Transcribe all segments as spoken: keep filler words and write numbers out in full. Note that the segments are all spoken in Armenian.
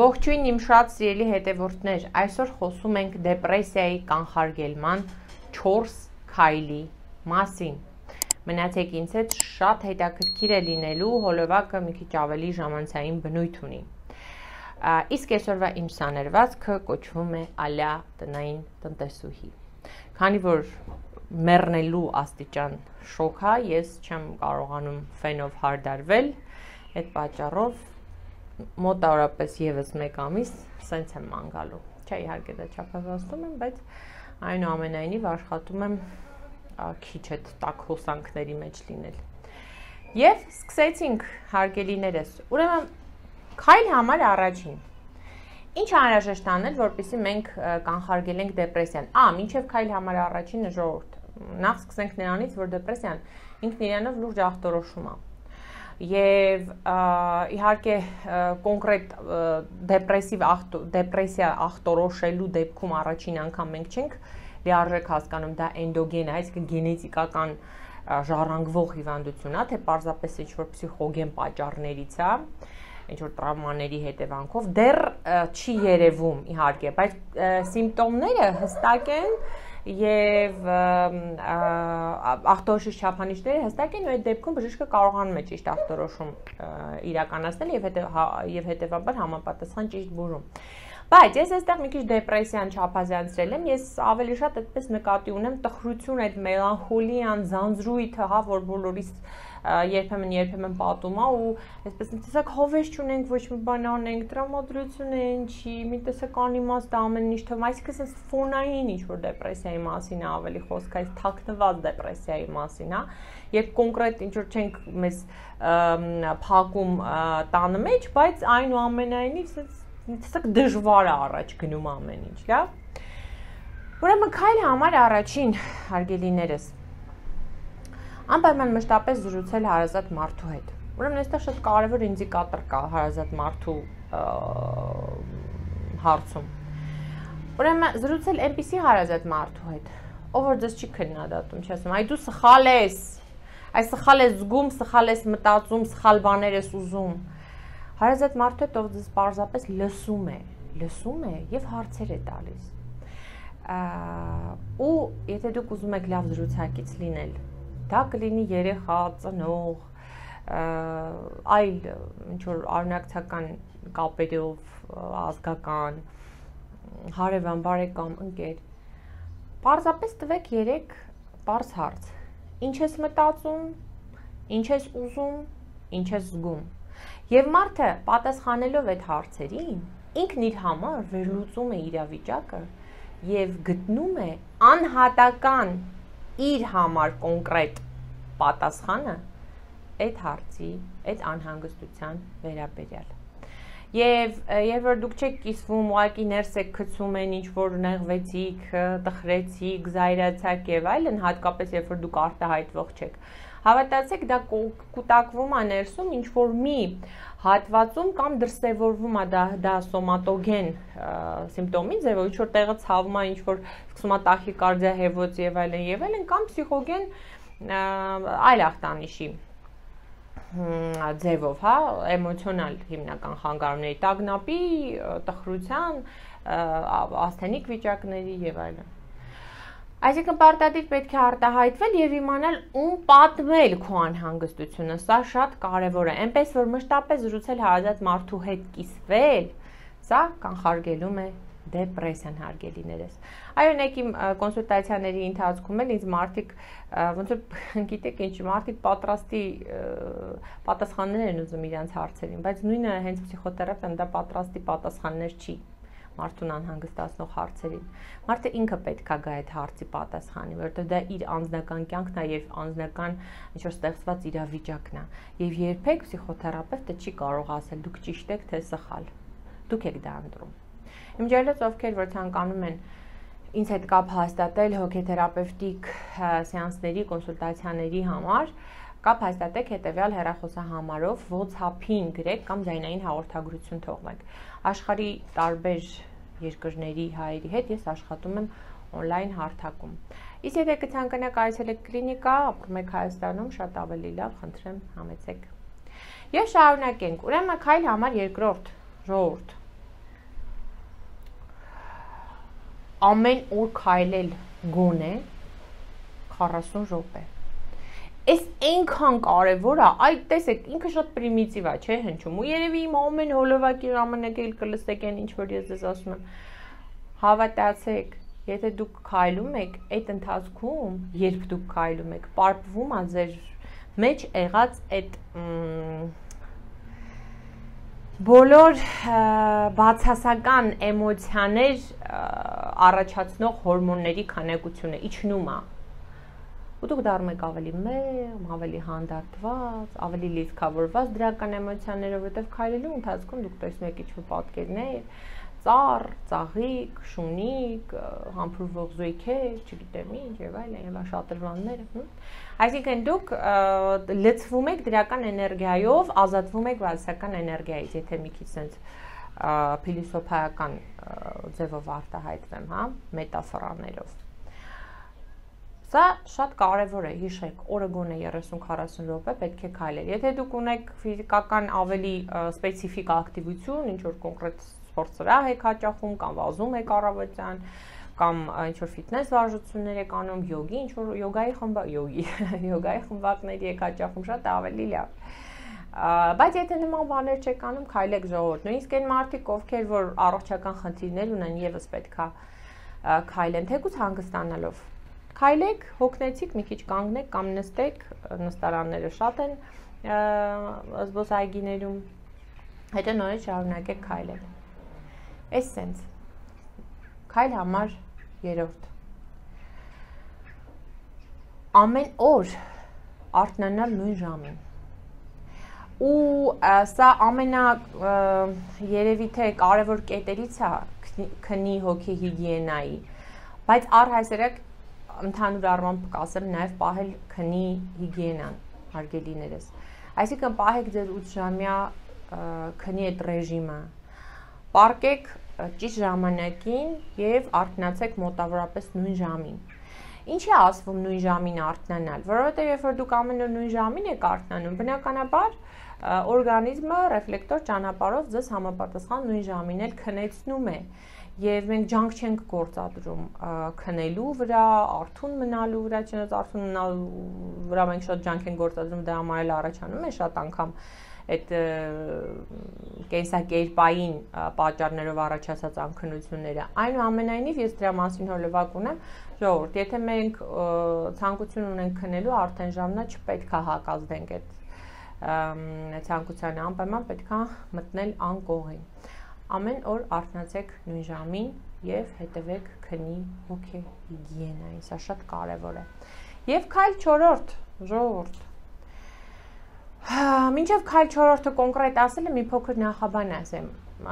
Ողջույն իմ շատ սիրելի հետևորդներ, այսօր խոսում ենք դեպրեսիայի կանխարգելման չորս քայլի մասին։ Մնացեք ինձ հետ, շատ հետաքրքիր է լինելու, հոլովակը մի քիչ ավելի ժամանցային բնույթ ունի։ Իսկ այսօրվա իմ սաներվածքը կոչվում է Ալյա տնային տնտեսուհի։ Քանի որ մեռնելու աստիճան շոկ է, ես չեմ կարողանում ֆենով հարդարվել, այդ պատճառով մոտավորապես եւս մեկ ամիս սենց եմ ման գալու։ Չէ, իհարկե դա չափազանցում եմ, բայց այնուամենայնիվ աշխատում եմ քիչ այդ տաք հոսանքների մեջ լինել։ Եվ սկսեցինք, հարգելիներս, ուրեմն քայլ համար առաջին։ Ինչ անհրաժեշտ անել, որպեսզի մենք կանխարգելենք դեպրեսիան։ Ա, մինչև քայլ համար առաջինը ժողովուրդ։ Նախ սկսենք նրանից, որ դեպրեսիան ինքն իրանով լուրջ ախտորոշում է։ Եվ իհարկե կոնկրետ դեպրեսիվ դեպրեսիա ախտորոշելու դեպքում առաջին անգամ մենք չենք լիարժեք հասկանում դա էնդոգեն է, այսինքն գենետիկական ժառանգվող հիվանդություն է, թե պարզապես ինչ-որ փսիխոգեն պատճառներից է, ինչ-որ տրավմաների հետևանքով, դեռ չի երևում իհարկե, բայց սիմպտոմները հստակ են և ախտորոշիչ չափանիշները հստակ են ու այդ դեպքում բժիշկը կարողանում է ճիշտ ախտորոշում իրականացնել և հետևաբար համապատասխան ճիշտ բուժում։ Բայց ես այստեղ մի քիչ դեպրեսիան չափազանցրել եմ, ես ավելի շատ այդպես նկատի ունեմ տխրություն, այդ մելանխոլիան, ձանձրույթը, հա, որ բոլորիս երբեմն երբեմն պատում է ու այսպես մի տեսակ հովես չունենք, ոչ մի բան անենք, տրամադրություն է ինչի, մի տեսակ անիմաստ ամեն ինչ թվում, այսինքն այս ֆոնային ինչ-որ դեպրեսիայի մասին է ավելի խոսքը, այս թաքնված դեպրեսիայի մասին, հա, երբ կոնկրետ ինչ-որ չենք մեզ փակում տանը մեջ, բայց այնուամենայնիվ մի տեսակ դժվար է առաջ գնում ամեն ինչ, լավ։ Ուրեմն քայլ համար առաջին, հարգելիներս, անպայման մշտապես զրուցել հարազատ մարդու հետ։ Ուրեմն այստեղ շատ կարևոր ինդիկատոր կա հարազատ մարդու հարցում։ Ուրեմն զրուցել այնպիսի հարազատ մարդու հետ, ով որ ձեզ չի քննադատում, չի ասում, այ դու սխալ ես, այ սխալ ես զգում, սխալ ես մտածում, սխալ բաներ ես ուզում։ Հարազատ մարդու հետ, ով ձեզ պարզապես լսում է, լսում է և հարցեր է տալիս։ Ու եթե դուք ուզում եք լավ զրուցակից լինել, դա կլինի երեխա, ծնող, այլ ինչ-որ արունակցական կապերով, ազգական, հարևան, բարեկամ, ընկեր, պարզապես տվեք երեք պարզ հարց, ինչ ես մտածում, ինչ ես ուզում, ինչ ես զգում։ Եվ մարդը պատասխանելով այդ հարցերին, ինքն իր համար վերլուծում է իրավիճակը և գտնում է անհատական իր համար կոնկրետ պատասխանը այդ հարցի, այդ անհանգստության վերաբերյալ։ Եվ երբ որ դուք չեք կիսվում, ուղղակի ներս եք գցում են, ինչ-որ նեղվեցիք, տխրեցիք, զայրացաք և այլն, հատկապես երբ որ դուք արտահայտվող չեք, հավատացեք, դա կուտակվում է ներսում ինչ-որ մի հատվածում կամ դրսևորվում է դա սոմատոգեն սիմպտոմի ձևով, ինչ-որ տեղը ցավում է, ինչ-որ սկսում է տախիկարդիա, հեվոց և այլն և այլն, կամ փսիխոգեն այլ ախտանիշի ձևով, հա, էմոցիոնալ հիմնական խանգարումների, տագնապի, տխրության, ասթենիկ վիճակների և այլն։ Այսինքն պարտադիր պետք է արտահայտվել և իմանալ ում պատմել քո անհանգստությունը, սա շատ կարևոր է, այնպես որ մշտապես զրուցել հարազատ մարդու հետ կիսվել, սա կանխարգելում է դեպրեսիան, հարգելիներս։ Այո, նայեք իմ կոնսուլտացիաների ընթացքում էլ ինձ մարդիկ, ոնց որ գիտեք ինչ, մարդիկ պատրաստի պատասխաններ են ուզում իրանց հարցերին, բայց նույնը հենց փսիխոթերապիան դա պատրաստի պատասխաններ չի մարդուն անհանգստացնող հարցերին։ Մարդը ինքը պետք է գա այդ հարցի պատասխանի, որովհետև դա իր անձնական կյանքն է և անձնական ինչ-որ ստեղծված իրավիճակն է։ Եվ երբեք փսիխոթերապևտը չի կարող ասել դուք ճիշտ եք, թե սխալ։ Դուք եք դա ընտրում։ Իմ ջերմից ովքեր որ ցանկանում են ինձ հետ կապ հաստատել հոգեթերապևտիկ սեանսների, կոնսուլտացիաների համար, կապ հաստատեք հետևյալ հեռախոսահամարով, WhatsApp-ին գրեք կամ ձայնային հաղորդագրություն թողնեք։ Աշխարհի տարբեր երկրների հայերի հետ ես աշխատում եմ on-line հարթակում։ Իսկ եթե կցանկանաք այցելեք կլինիկա, ապրում եք Հայաստանում, շատ ավելի լավ, խնդրեմ համեցեք։ Եվ շարունակենք։ Ուրեմն քայլ համար երկրորդ, ժողովուրդ։ ամեն օր քայլել գոնե քառասուն րոպե։ Այս այնքան կարևոր է, այ տեսեք, ինքը շատ պրիմիտիվ է, չէ՞ հնչում։ Ու երևի իմ ամեն հոլովակի ժամանակ էլ կլսեք այն ինչ որ ես ձեզ ասում եմ։ Հավատացեք, եթե դուք քայլում եք, այդ ընթացքում, երբ դուք քայլում եք, պարպվում է ձեր մեջ եղած այդ բոլոր բացասական էմոցիաներ առաջացնող հորմոնների քանակությունը իջնում է։ Ու դուք դառնում եք ավելի մեղմ, ավելի հանդարտված, ավելի լիցքավորված դրական էմոցիաներով, որովհետև քայլելու ընթացքում դուք տեսնում եք ինչ-որ պատկերներ, ծառ, ծաղիկ, շունիկ, համբուրվող զույգեր, չգիտեմ ինչ եւ այլն, եւ շատրվաններ։ Այսինքն դուք լցվում եք դրական էներգիայով, ազատվում եք բացասական էներգիայից, եթե մի քիչ sense փիլիսոփայական ձևով արտահայտվեմ, հա, մետաֆորաներով։ Սա շատ կարևոր է, հիշեք, օրը գոնե երեսուն քառասուն րոպե պետք է քայլել։ Եթե դուք ունեք ֆիզիկական ավելի սպეციფიկ ակտիվություն, ինչ որ կոնկրետ սպորտ սրահ եք հաճախում, կամ վազում եք առավոտյան, կամ ինչ որ ֆիթնես վարժություններ եք անում, յոգի, ինչ որ յոգայի խմբակ, յոգի, յոգայի խմբակների եք հաճախում, շատ ավելի լավ։ Բայց եթե նման բաներ չեք անում, քայլեք ժողովուրդ։ Նույնիսկ այն մարդիկ, ովքեր որ առողջական խնդիրներ ունեն, եւս պետքա քայլեն, թեկուզ հանգստանալով։ Քայլեք, հոգնեցիք, մի քիչ կանգնեք կամ նստեք, նստարանները շատ են զբոսայգիներում, հետո նորից շարունակեք քայլել։ Էս սենց, քայլ համար երրորդ։ Ամեն օր արթնանալ նույն ժամին։ Ու սա ամենա երևի թե կարևոր կետերից է քնի հոգի հիգիենայի, բայց առհասարակ ընդհանուր առմամբ կասեմ նաև պահել քնի հիգիենան, հարգելիներս։ Այսինքն պահեք ձեր ութ ժամյա քնի այդ ռեժիմը, պառկեք ճիշտ ժամանակին եւ արթնացեք մոտավորապես նույն ժամին։ Ինչ է ասվում նույն ժամին արթնանալ, որովհետեւ երբ որ դուք ամեն օր նույն ժամին եք արթնանում, բնականաբար օրգանիզմը ռեֆլեկտոր ճանապարհով ձեզ համապատասխան նույն ժամին էլ քնեցնում է։ Եվ մենք ջանք չենք գործադրում քնելու վրա, արթուն մնալու վրա, չնայած արթուն մնալու վրա մենք շատ ջանք ենք գործադրում, դա համար էլ առաջանում է շատ անգամ այդ կենսակերպային պատճառներով առաջացած անքնությունները։ Այնուամենայնիվ ես դրա մասին հոլովակ ունեմ, ժողովուրդ, եթե մենք ցանկություն ունենք քնելու, արդեն ժամնա չպետք է հակազդենք այդ ցանկությանը, անպայման պետք է մտնել անկողին։ Ամեն օր արթնացեք նույն ժամին եւ հետևեք քնի հոգի հիգիենային, սա շատ կարեւոր է։ Եվ քայլ չորրորդ, ժողովուրդ։ Մինչև քայլ չորրորդը կոնկրետ ասելը մի փոքր նախաբան ասեմ։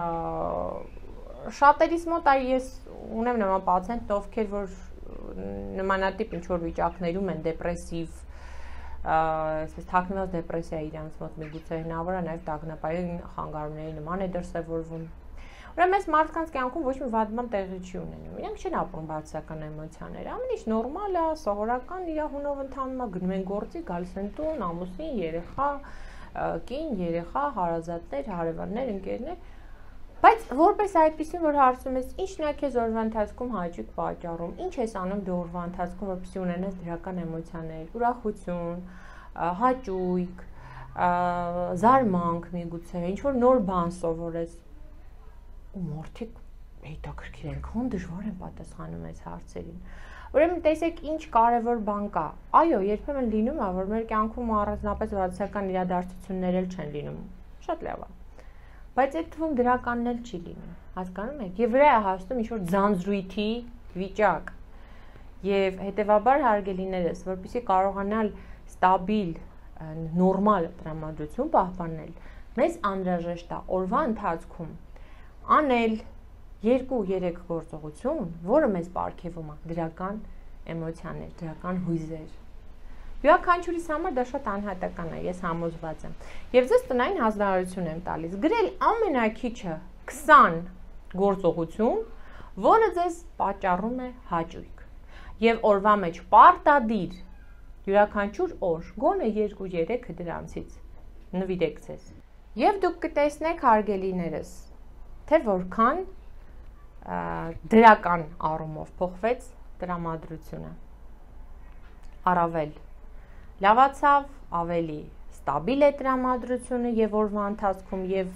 Շատերիս մոտ այ ես ունեմ նման պացիենտ, ովքեր որ նմանատիպ ինչ որ վիճակներում են, դեպրեսիվ, այսպես թաքնված դեպրեսիա իրանց մոտ միգուցե հնարավոր է նաև տագնապային խանգարումների նման է դրսևորվում։ Ուրեմն այս մարդկանց կյանքում ոչ մի վատ բան տեղի չի ունենում։ Իրենք չեն ապրում բացասական էմոցիաներ։ Ամեն ինչ նորմալ է, սովորական իր հունով ընթանում է, գնում են գործի, գալիս են տուն, ամուսին, երեխա, կին, երեխա, հարազատներ, հարևաններ, ընկերներ։ Բայց որպես այդպեսին, որ հարցում ես, ինչն է քեզ օրվա ընթացքում հաճույք պատճառում, ինչ ես անում դու օրվա ընթացքում, որպեսզի ունենաս դրական էմոցիաներ, ուրախություն, հաճույք, զարմանք միգուցե, ինչ որ նոր բան սովորես։ Ու մարդիկ հետաքրքիր այնքան դժվար են պատասխանում այս հարցերին։ Ուրեմն տեսեք ինչ կարևոր բան կա։ Այո, երբեմն լինում է, որ մեր կյանքում առանձնապես բացասական իրադարձություններ էլ չեն լինում։ Շատ լավ է։ Բայց այդ թվում դրականն էլ չի լինում, հասկանում եք, եւ վրա է հասնում ինչ-որ ձանձրույթի վիճակ։ Եվ հետեւաբար հարգելիներս, որպեսզի կարողանալ ստաբիլ, նորմալ տրամադրություն պահպանել, մեզ անհրաժեշտ է օրվա ընթացքում անել երկու-երեք գործողություն, որը մեզ պարգևում է դրական էմոցիաներ, դրական հույզեր։ Յուրաքանչյուրիս համար դա շատ անհատական է, ես համոզված եմ։ Եվ ձեզ տնային հանձնարարություն եմ տալիս, գրել ամենակիչը քսան գործողություն, որը ձեզ պատճառում է հաճույք։ Եվ օրվա մեջ պարտադիր յուրաքանչյուր օր գոնե երկու-երեքը դրանցից նվիրեք ձեզ։ Եվ դուք կտեսնեք, հարգելիներս, թե որքան դրական առումով փոխվեց տրամադրությունը։ Առավել լավացավ, ավելի ստաբիլ է տրամադրությունը եւ օրվա ընթացքում եւ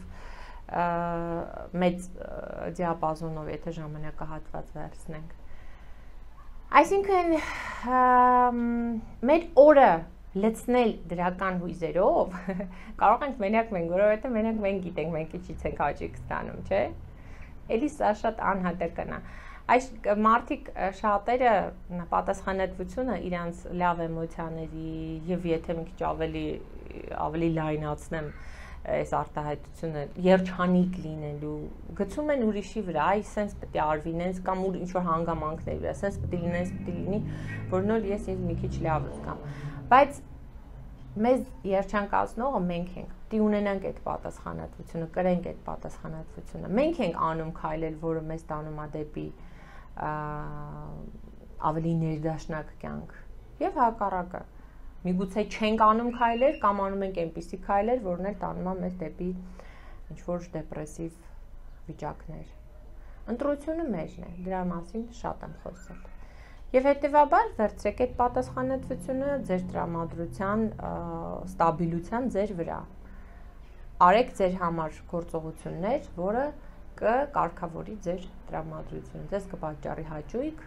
մեծ դիապազոնով, եթե ժամանակահատված վերցնենք։ Այսինքն մեր օրը լցնել դրական հույզերով կարող ենք մենակ մենք, որովհետեւ մենակ մենք գիտենք մենք ինչից ենք հաճույք ստանում, չէ՞։ Էլի սա շատ անհատական է։ Այս մարդիկ շատերը պատասխանատվությունը իրանց լավ էմոցիաների եւ եթե մի քիչ ավելի ավելի լայնացնեմ այս արտահայտությունը երջանիկ լինելու գցում են ուրիշի վրա, այ սենց պետք է արվի, նենց կամ ինչ որ հանգամանքների վրա, սենց պետք է լինի, պետք է լինի, որ նոր ես ինձ մի քիչ լավ զգամ։ Բայց մեզ երջանկացնողը մենք ենք։ Դի ունենանք այդ պատասխանատվությունը, կրենք այդ պատասխանատվությունը։ Մենք ենք անում քայլեր, որը մեզ տանում է դեպի ավելի ներդաշնակ կյանք եւ հակառակը։ Միգուցե չենք անում քայլեր կամ անում ենք այնպիսի քայլեր, որն էլ տանում է մեզ դեպի ինչ որ դեպրեսիվ վիճակներ։ Ընտրությունը մեջն է, դրա մասին շատ եմ խոսել։ Եվ հետևաբար վերցրեք այդ պատասխանատվությունը ձեր տրամադրության ստաբիլության ձեր վրա։ Արեք ձեր համար գործողություններ, որը կկարգավորի ձեր տրամադրությունը, ձեզ կպատճառի հաճույք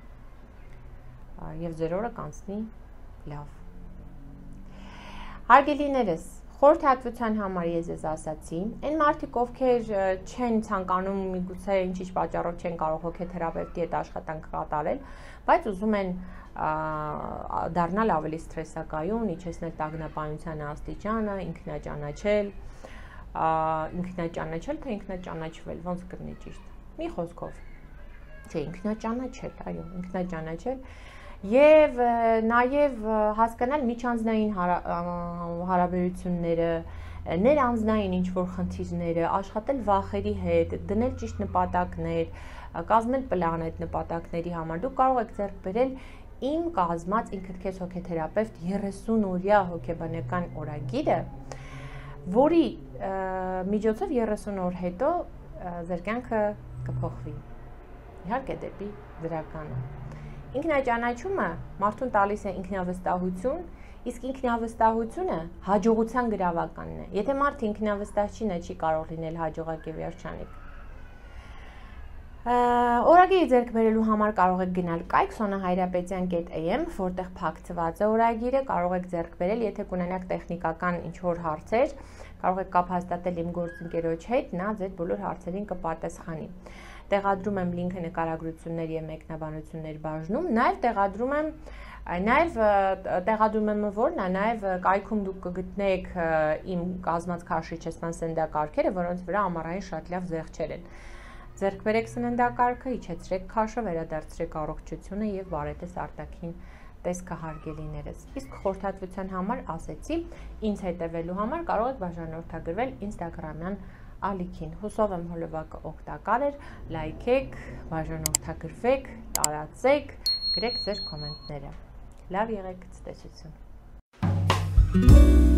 եւ ձեր օրը կանցնի լավ։ Հարգելիներս, խորհրդատվության համար ես ձեզ ասացի, այն մարդիկ, ովքեր չեն ցանկանում միգուցե ինչ-ինչ պատճառով չեն կարող հոգեթերապևտի հետ աշխատանք կատարել, բայց ուզում են դառնալ ավելի սթրեսակայուն, իջեցնել տագնապայության աստիճանը, ինքնաճանաչել, ինքնաճանաչել, թե ինքնաճանաչվել, ոնց կլինի ճիշտ։ Մի խոսքով, չէ, ինքնաճանաչել, այո, ինքնաճանաչել եւ նաեւ հասկանալ միջանձնային հարաբերությունները, ներանձնային ինչ-որ խնդիրները, աշխատել վախերի հետ, դնել ճիշտ նպատակներ, կազմել պլան այդ նպատակների համար։ Դուք կարող եք ձեռք բերել իմ կազմած ինքդ քեզ հոգեթերապևտ երեսուն օրյա հոգեբանական օրագիրը, որի միջոցով երեսուն օր հետո ձեր կյանքը կփոխվի։ Իհարկե դեպի դրականը։ Ինքնաճանաչումը մարդուն տալիս է ինքնավստահություն, իսկ ինքնավստահությունը հաջողության գրավականն է։ Եթե մարդը ինքնավստահ չի, նա չի կարող լինել հաջողակ եւ երջանիկ։ Օրագիրը ձեռք բերելու համար կարող եք գնալ կայք սոնա հայրապետյան կետ a m, որտեղ փակցված է օրագիրը, կարող եք ձեռք բերել, եթե կունենաք տեխնիկական ինչ-որ հարցեր, կարող եք կապ հաստատել իմ գործընկերոջ հետ, նա ձեր բոլոր հարցերին կպատասխանի։ Տեղադրում եմ լինքը նկարագրությունների եւ մեկնաբանությունների բաժնում, նաեւ տեղադրում եմ նաեւ տեղադրում եմ որն է, նաեւ կայքում դուք կգտնեք իմ կազմած քաշիչեցման սննդակարգերը, որոնց վրա ամառային շատ լավ զեղչեր են։ Ձեռք բերեք սննդակարգը, իջեցրեք քաշը, վերադարձրեք առողջությունը եւ բարետես արտաքին տեսքը հարգելիներս։ Իսկ խորհրդատվության համար ասեցի, ինձ հետևելու համար կարող եք բաժանորդագրվել Instagram-յան ալիքին։ Հուսով եմ հոլովակը օգտակար էր, լայքեք, բաժանորդագրվեք, տարածեք, գրեք ձեր կոմենտները։ Լավ եղեք, ցտեսություն։